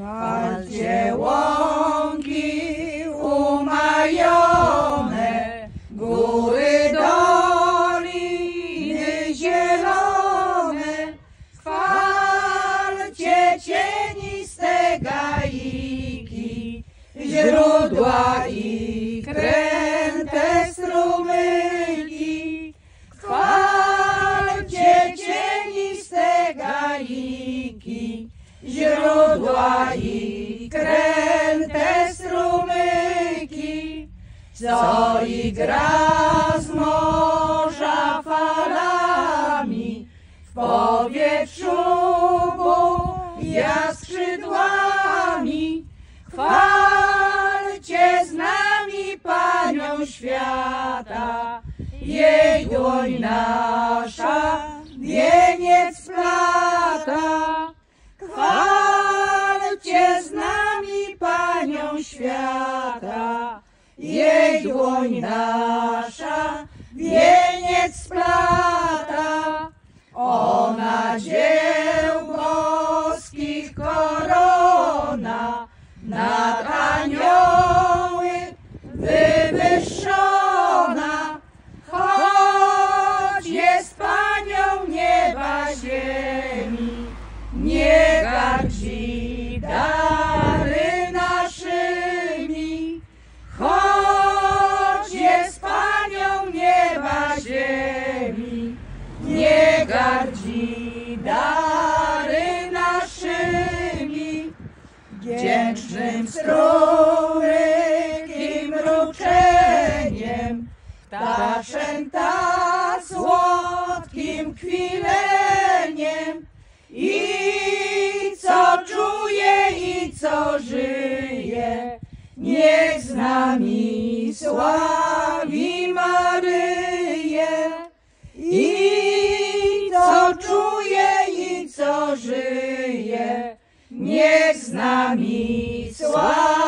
Palcie łąki umajone, góry, doliny zielone. Chwalcie cieniste gaiki, źródła i kręte strumyki. Chwalcie cieniste gaiki, źródła i kręte strumyki. Co gra z morza falami, w powietrzu buja skrzydłami. Chwalcie z nami Panią świata, jej dłoń nasza wieniec plata. Chwalcie z nami Panią świata, jej dłoń nasza wieniec plata. Ona dzieł boskich korona, nad anioły wywyższona. Choć jest Panią nieba ziemi, nie gardzi dary naszymi. Choć jest Panią nieba ziemi, nie gardzi dary naszymi. Wdzięcznym strumykiem mruczeniem, ptaszęta słodkim kwileniem. I co czuje, i co żyje, niech z nami sławi Maryję. I co czuje, i co żyje, niech z nami sławi